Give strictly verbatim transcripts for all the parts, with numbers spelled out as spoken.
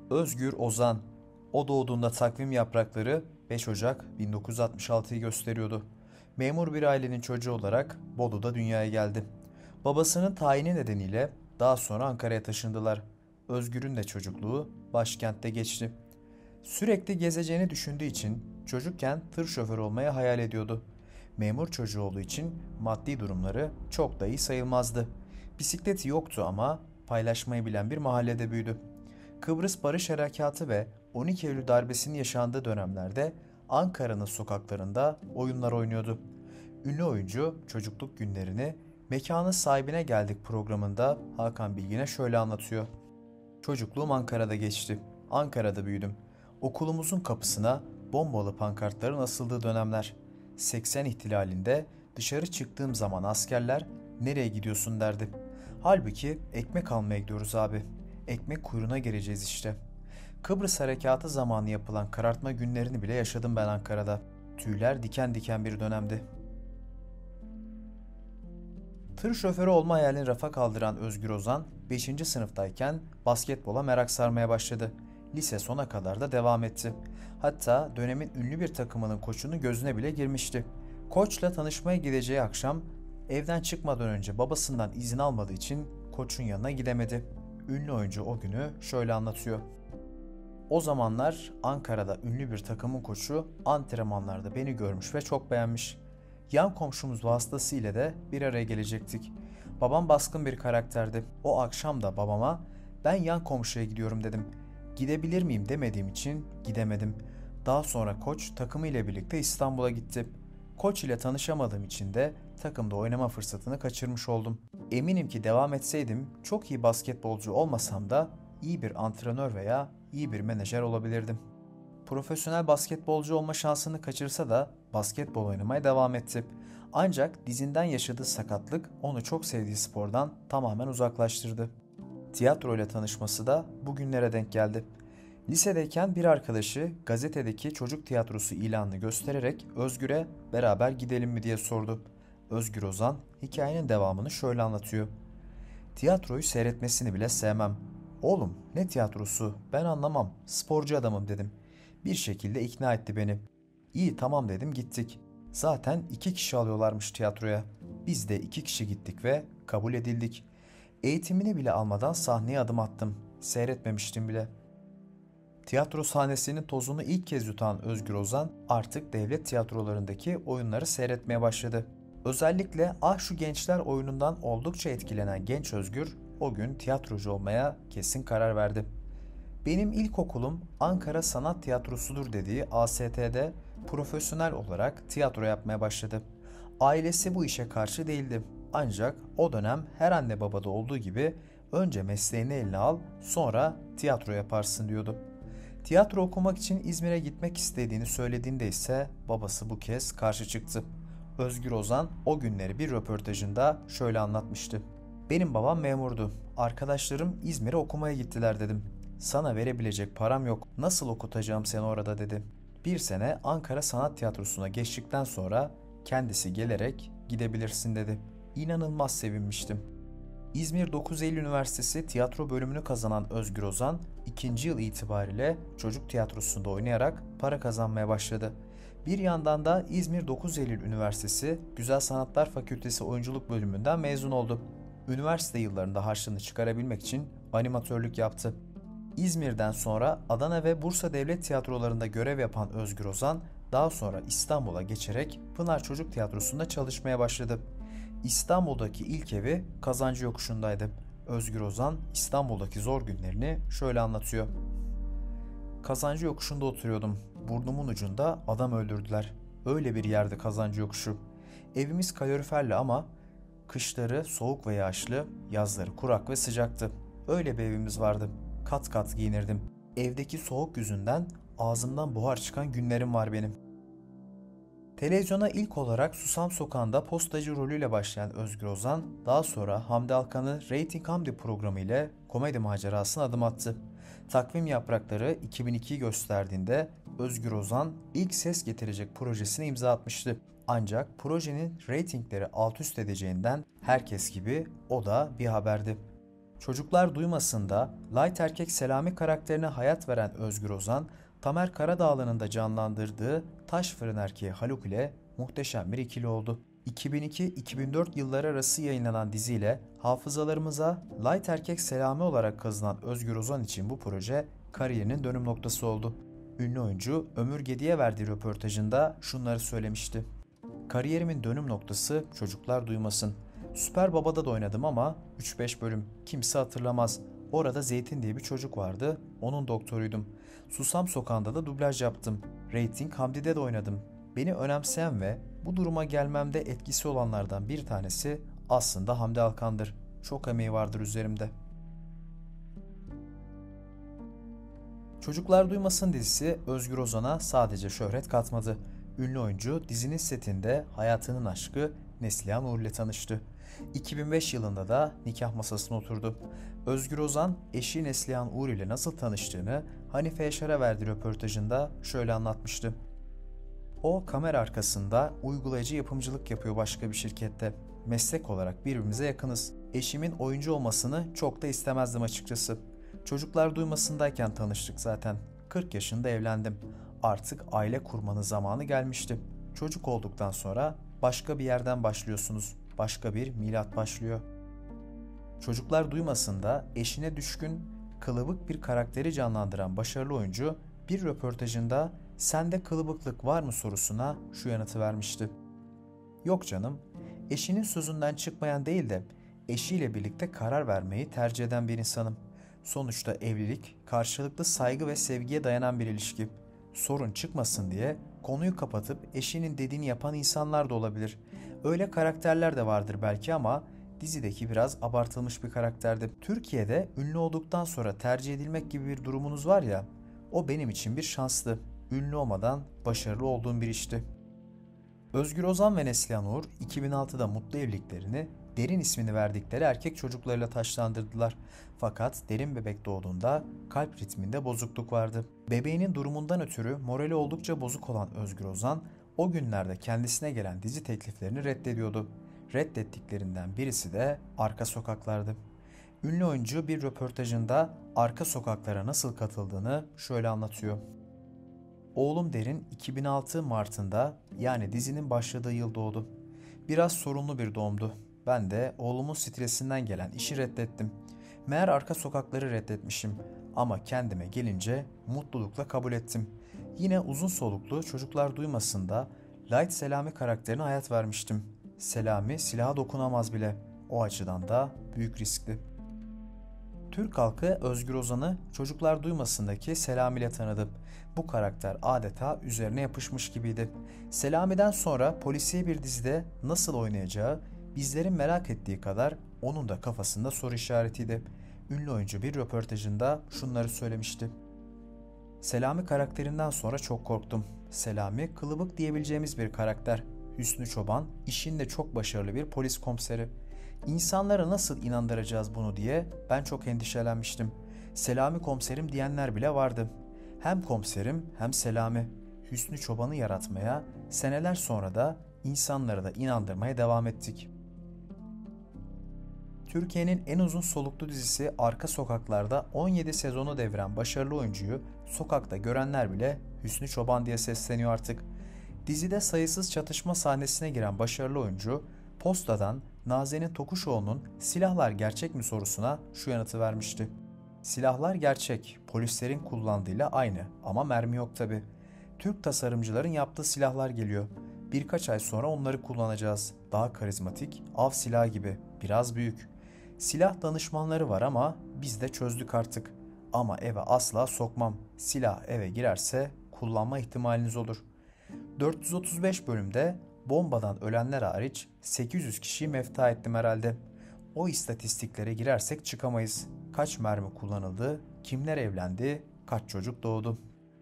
Özgür Ozan. O doğduğunda takvim yaprakları beş Ocak bin dokuz yüz altmış altıyı gösteriyordu. Memur bir ailenin çocuğu olarak Bolu'da dünyaya geldi. Babasının tayini nedeniyle daha sonra Ankara'ya taşındılar. Özgür'ün de çocukluğu başkentte geçti. Sürekli gezeceğini düşündüğü için çocukken tır şoförü olmayı hayal ediyordu. Memur çocuğu olduğu için maddi durumları çok da iyi sayılmazdı. Bisikleti yoktu ama paylaşmayı bilen bir mahallede büyüdü. Kıbrıs Barış Harekatı ve on iki Eylül darbesinin yaşandığı dönemlerde Ankara'nın sokaklarında oyunlar oynuyordu. Ünlü oyuncu çocukluk günlerini Mekanın Sahibine Geldik programında Hakan Bilgin'e şöyle anlatıyor. Çocukluğum Ankara'da geçti. Ankara'da büyüdüm. Okulumuzun kapısına bombalı pankartların asıldığı dönemler. seksen ihtilalinde dışarı çıktığım zaman askerler nereye gidiyorsun derdi. Halbuki ekmek almaya gidiyoruz abi. Ekmek kuyruğuna gireceğiz işte. Kıbrıs Harekatı zamanı yapılan karartma günlerini bile yaşadım ben Ankara'da. Tüyler diken diken bir dönemdi. Tır şoförü olma hayalini rafa kaldıran Özgür Ozan, beşinci sınıftayken basketbola merak sarmaya başladı. Lise sona kadar da devam etti. Hatta dönemin ünlü bir takımının koçunun gözüne bile girmişti. Koçla tanışmaya gideceği akşam evden çıkmadan önce babasından izin almadığı için koçun yanına gidemedi. Ünlü oyuncu o günü şöyle anlatıyor. O zamanlar Ankara'da ünlü bir takımın koçu antrenmanlarda beni görmüş ve çok beğenmiş. Yan komşumuz vasıtasıyla da bir araya gelecektik. Babam baskın bir karakterdi. O akşam da babama ben yan komşuya gidiyorum dedim. Gidebilir miyim demediğim için gidemedim. Daha sonra koç takımı ile birlikte İstanbul'a gitti. Koç ile tanışamadığım için de takımda oynama fırsatını kaçırmış oldum. Eminim ki devam etseydim çok iyi basketbolcu olmasam da iyi bir antrenör veya iyi bir menajer olabilirdim. Profesyonel basketbolcu olma şansını kaçırsa da basketbol oynamaya devam etti. Ancak dizinden yaşadığı sakatlık onu çok sevdiği spordan tamamen uzaklaştırdı. Tiyatro ile tanışması da bugünlere denk geldi. Lisedeyken bir arkadaşı gazetedeki çocuk tiyatrosu ilanını göstererek Özgür'e beraber gidelim mi diye sordu. Özgür Ozan hikayenin devamını şöyle anlatıyor. Tiyatroyu seyretmesini bile sevmem. Oğlum ne tiyatrosu ben anlamam sporcu adamım dedim. Bir şekilde ikna etti beni. İyi tamam dedim gittik. Zaten iki kişi alıyorlarmış tiyatroya. Biz de iki kişi gittik ve kabul edildik. Eğitimini bile almadan sahneye adım attım. Seyretmemiştim bile. Tiyatro sahnesinin tozunu ilk kez yutan Özgür Ozan artık devlet tiyatrolarındaki oyunları seyretmeye başladı. Özellikle Ah Şu Gençler oyunundan oldukça etkilenen genç Özgür o gün tiyatrocu olmaya kesin karar verdi. Benim ilkokulum Ankara Sanat Tiyatrosu'dur dediği A S T'de profesyonel olarak tiyatro yapmaya başladı. Ailesi bu işe karşı değildi. Ancak o dönem her anne babada olduğu gibi önce mesleğini eline al, sonra tiyatro yaparsın diyordu. Tiyatro okumak için İzmir'e gitmek istediğini söylediğinde ise babası bu kez karşı çıktı. Özgür Ozan o günleri bir röportajında şöyle anlatmıştı. Benim babam memurdu. Arkadaşlarım İzmir'e okumaya gittiler dedim. Sana verebilecek param yok. Nasıl okutacağım seni orada dedi. Bir sene Ankara Sanat Tiyatrosu'na geçtikten sonra kendisi gelerek gidebilirsin dedi. İnanılmaz sevinmiştim. İzmir dokuz Eylül Üniversitesi tiyatro bölümünü kazanan Özgür Ozan ikinci yıl itibariyle çocuk tiyatrosunda oynayarak para kazanmaya başladı. Bir yandan da İzmir dokuz Eylül Üniversitesi Güzel Sanatlar Fakültesi Oyunculuk bölümünden mezun oldu. Üniversite yıllarında harçlığını çıkarabilmek için animatörlük yaptı. İzmir'den sonra Adana ve Bursa devlet tiyatrolarında görev yapan Özgür Ozan daha sonra İstanbul'a geçerek Pınar Çocuk Tiyatrosu'nda çalışmaya başladı. İstanbul'daki ilk evi Kazancı Yokuşu'ndaydı. Özgür Ozan İstanbul'daki zor günlerini şöyle anlatıyor. Kazancı Yokuşu'nda oturuyordum. Burnumun ucunda adam öldürdüler. Öyle bir yerde Kazancı Yokuşu. Evimiz kaloriferli ama kışları soğuk ve yağışlı, yazları kurak ve sıcaktı. Öyle bir evimiz vardı. Kat kat giyinirdim. Evdeki soğuk yüzünden ağzımdan buhar çıkan günlerim var benim. Televizyona ilk olarak Susam Sokağı'nda postacı rolüyle başlayan Özgür Ozan, daha sonra Hamdi Alkan'ın Rating Hamdi programı ile komedi macerasına adım attı. Takvim Yaprakları iki bin ikiyi gösterdiğinde Özgür Ozan ilk Ses Getirecek projesine imza atmıştı. Ancak projenin reytingleri alt üst edeceğinden herkes gibi o da bir haberdi. Çocuklar Duymasın'da light erkek Selami karakterine hayat veren Özgür Ozan, Tamer Karadağlı'nın da canlandırdığı Taş Fırın Erkeği Haluk ile muhteşem bir ikili oldu. iki bin iki iki bin dört yılları arası yayınlanan diziyle hafızalarımıza light erkek Selami olarak kazınan Özgür Ozan için bu proje kariyerinin dönüm noktası oldu. Ünlü oyuncu Ömür Gedi'ye verdiği röportajında şunları söylemişti. Kariyerimin dönüm noktası Çocuklar Duymasın. Süper Baba'da da oynadım ama üç beş bölüm, kimse hatırlamaz. Orada Zeytin diye bir çocuk vardı, onun doktoruydum. Susam Sokağı'nda da dublaj yaptım. Rating Hamdi'de de oynadım. Beni önemseyen ve bu duruma gelmemde etkisi olanlardan bir tanesi aslında Hamdi Alkan'dır. Çok emeği vardır üzerimde. Çocuklar Duymasın dizisi Özgür Ozan'a sadece şöhret katmadı. Ünlü oyuncu dizinin setinde hayatının aşkı Neslihan Uğur ile tanıştı. iki bin beş yılında da nikah masasına oturdu. Özgür Ozan eşi Neslihan Uğur ile nasıl tanıştığını Hanife Yaşar'a verdiği röportajında şöyle anlatmıştı. O kamera arkasında uygulayıcı yapımcılık yapıyor başka bir şirkette. Meslek olarak birbirimize yakınız. Eşimin oyuncu olmasını çok da istemezdim açıkçası. Çocuklar Duymasındayken tanıştık zaten. kırk yaşında evlendim. Artık aile kurmanın zamanı gelmişti. Çocuk olduktan sonra başka bir yerden başlıyorsunuz. Başka bir milat başlıyor. Çocuklar Duymasında eşine düşkün, kılıbık bir karakteri canlandıran başarılı oyuncu bir röportajında "Sende kılıbıklık var mı?" sorusuna şu yanıtı vermişti. "Yok canım, eşinin sözünden çıkmayan değil de eşiyle birlikte karar vermeyi tercih eden bir insanım. Sonuçta evlilik karşılıklı saygı ve sevgiye dayanan bir ilişki. Sorun çıkmasın diye konuyu kapatıp eşinin dediğini yapan insanlar da olabilir. Öyle karakterler de vardır belki ama dizideki biraz abartılmış bir karakterdi. Türkiye'de ünlü olduktan sonra tercih edilmek gibi bir durumunuz var ya, o benim için bir şanstı. Ünlü olmadan başarılı olduğum bir işti." Özgür Ozan ve Neslihan Uğur iki bin altıda mutlu evliliklerini Derin ismini verdikleri erkek çocuklarıyla taçlandırdılar. Fakat Derin bebek doğduğunda kalp ritminde bozukluk vardı. Bebeğinin durumundan ötürü morali oldukça bozuk olan Özgür Ozan o günlerde kendisine gelen dizi tekliflerini reddediyordu. Reddettiklerinden birisi de Arka Sokaklar'dı. Ünlü oyuncu bir röportajında Arka Sokaklar'a nasıl katıldığını şöyle anlatıyor. "Oğlum Derin iki bin altı Mart'ında, yani dizinin başladığı yıl doğdu. Biraz sorunlu bir doğumdu. Ben de oğlumun stresinden gelen işi reddettim. Meğer Arka Sokakları reddetmişim ama kendime gelince mutlulukla kabul ettim. Yine uzun soluklu Çocuklar Duymasın'da Light Selami karakterine hayat vermiştim. Selami silaha dokunamaz bile. O açıdan da büyük riskli." Türk halkı Özgür Ozan'ı Çocuklar Duymasın'daki Selami ile tanıdı. Bu karakter adeta üzerine yapışmış gibiydi. Selami'den sonra polisiye bir dizide nasıl oynayacağı bizlerin merak ettiği kadar onun da kafasında soru işaretiydi. Ünlü oyuncu bir röportajında şunları söylemişti. "Selami karakterinden sonra çok korktum. Selami kılıbık diyebileceğimiz bir karakter. Hüsnü Çoban işinde çok başarılı bir polis komiseri. İnsanlara nasıl inandıracağız bunu diye ben çok endişelenmiştim. Selami komiserim diyenler bile vardı. Hem komiserim hem Selami. Hüsnü Çoban'ı yaratmaya, seneler sonra da insanları da inandırmaya devam ettik." Türkiye'nin en uzun soluklu dizisi Arka Sokaklar'da on yedi sezonu deviren başarılı oyuncuyu sokakta görenler bile Hüsnü Çoban diye sesleniyor artık. Dizide sayısız çatışma sahnesine giren başarılı oyuncu, Posta'dan Nazenin Tokuşoğlu'nun "Silahlar gerçek mi?" sorusuna şu yanıtı vermişti. "Silahlar gerçek, polislerin kullandığıyla aynı ama mermi yok tabi. Türk tasarımcıların yaptığı silahlar geliyor. Birkaç ay sonra onları kullanacağız. Daha karizmatik, av silahı gibi, biraz büyük. Silah danışmanları var ama biz de çözdük artık. Ama eve asla sokmam. Silah eve girerse kullanma ihtimaliniz olur." dört yüz otuz beş bölümde bombadan ölenler hariç sekiz yüz kişiyi mefta ettim herhalde. O istatistiklere girersek çıkamayız. Kaç mermi kullanıldı, kimler evlendi, kaç çocuk doğdu.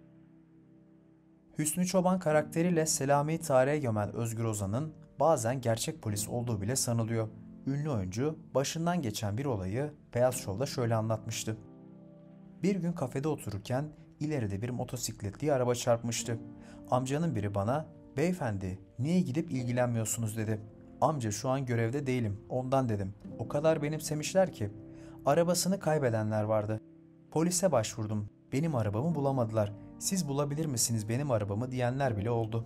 Hüsnü Çoban karakteriyle Selami'yi tarihe gömen Özgür Ozan'ın bazen gerçek polis olduğu bile sanılıyor. Ünlü oyuncu başından geçen bir olayı Beyaz Show'da şöyle anlatmıştı. "Bir gün kafede otururken ileride bir motosikletli araba çarpmıştı. Amcanın biri bana 'Beyefendi, niye gidip ilgilenmiyorsunuz?' dedi. 'Amca şu an görevde değilim, ondan' dedim. O kadar benimsemişler ki. Arabasını kaybedenler vardı. Polise başvurdum. Benim arabamı bulamadılar. Siz bulabilir misiniz benim arabamı diyenler bile oldu.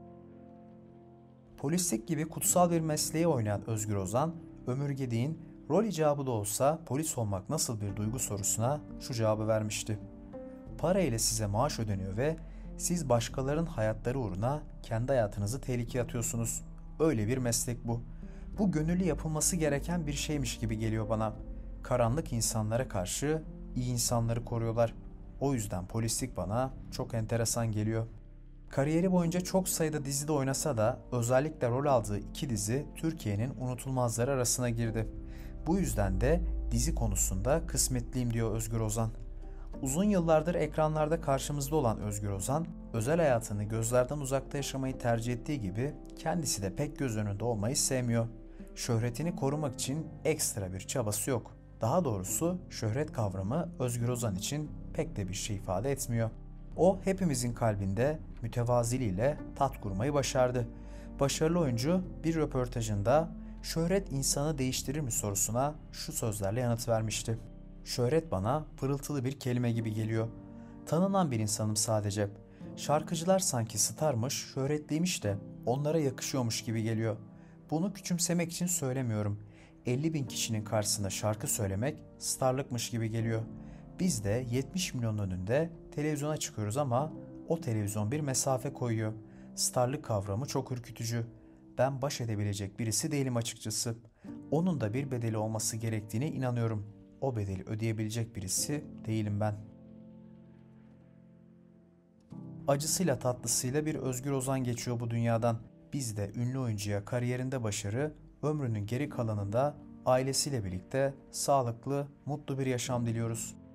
Polislik gibi kutsal bir mesleği oynayan Özgür Ozan, Ömür Gedik'in rol icabı da olsa polis olmak nasıl bir duygu sorusuna şu cevabı vermişti. Para ile size maaş ödeniyor ve siz başkalarının hayatları uğruna kendi hayatınızı tehlikeye atıyorsunuz. Öyle bir meslek bu. Bu gönüllü yapılması gereken bir şeymiş gibi geliyor bana. Karanlık insanlara karşı iyi insanları koruyorlar. O yüzden polislik bana çok enteresan geliyor. Kariyeri boyunca çok sayıda dizide oynasa da özellikle rol aldığı iki dizi Türkiye'nin unutulmazları arasına girdi. Bu yüzden de dizi konusunda kısmetliyim diyor Özgür Ozan. Uzun yıllardır ekranlarda karşımızda olan Özgür Ozan, özel hayatını gözlerden uzakta yaşamayı tercih ettiği gibi kendisi de pek göz önünde olmayı sevmiyor. Şöhretini korumak için ekstra bir çabası yok. Daha doğrusu şöhret kavramı Özgür Ozan için pek de bir şey ifade etmiyor. O hepimizin kalbinde mütevaziliğiyle tat kurmayı başardı. Başarılı oyuncu bir röportajında şöhret insanı değiştirir mi sorusuna şu sözlerle yanıt vermişti. Şöhret bana pırıltılı bir kelime gibi geliyor. Tanınan bir insanım sadece. Şarkıcılar sanki starmış, şöhretliymiş de onlara yakışıyormuş gibi geliyor. Bunu küçümsemek için söylemiyorum. elli bin kişinin karşısında şarkı söylemek starlıkmış gibi geliyor. Biz de yetmiş milyon önünde televizyona çıkıyoruz ama o televizyon bir mesafe koyuyor. Starlık kavramı çok ürkütücü. Ben baş edebilecek birisi değilim açıkçası. Onun da bir bedeli olması gerektiğine inanıyorum. O bedeli ödeyebilecek birisi değilim ben. Acısıyla tatlısıyla bir Özgür Ozan geçiyor bu dünyadan. Biz de ünlü oyuncuya kariyerinde başarı, ömrünün geri kalanında ailesiyle birlikte sağlıklı, mutlu bir yaşam diliyoruz.